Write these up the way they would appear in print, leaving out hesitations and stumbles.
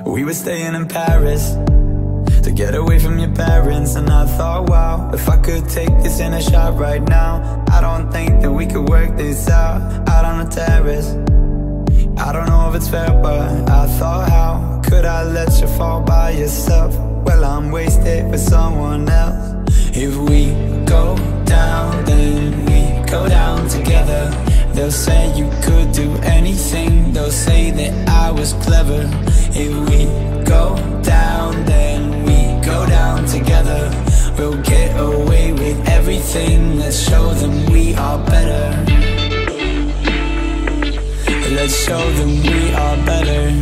We were staying in Paris to get away from your parents, and I thought, wow, if I could take this in a shot right now, I don't think that we could work this out on the terrace. I don't know if it's fair, but I thought, how could I let you fall by yourself? Well, I'm wasted with someone else. If we go down, then we go down together. They'll say you could do anything, they'll say that I was clever. If we go down, then we go down together. We'll get away with everything, let's show them we are better. Let's show them we are better.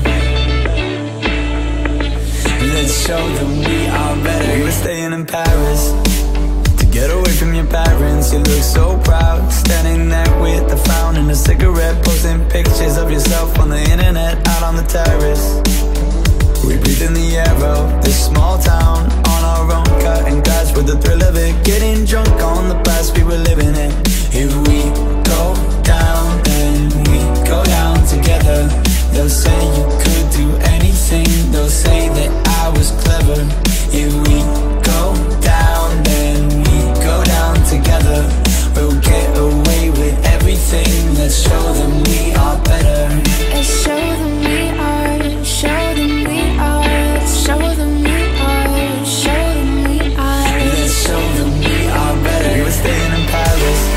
Let's show them we are better. We were staying in Paris to get away from your parents. You look so proud, standing there with a frown and a cigarette, posting pictures of yourself on the internet, out on the terrace. We breathe in the air of this small town, on our own, cutting grass with the thrill of it, getting drunk on the past we were living in. If we go down, then we go down together. They'll say you could do anything, they'll say that I was clever. If we go down, then we go down together. We'll get away with everything, let's show them we are better. Let's show them we are, show them we are, let's show them we are, show them we are. Let's show them we are better. We were staying in Paris.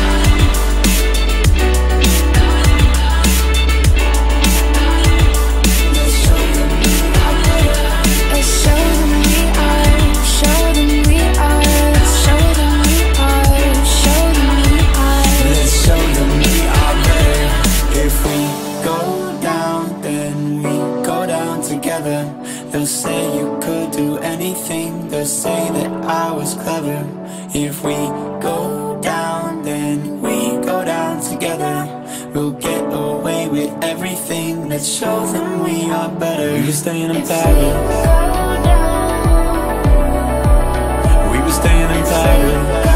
They'll say you could do anything, they'll say that I was clever. If we go down, then we go down together. We'll get away with everything, let's show them we are better. We were staying in Paris. We were staying in Paris.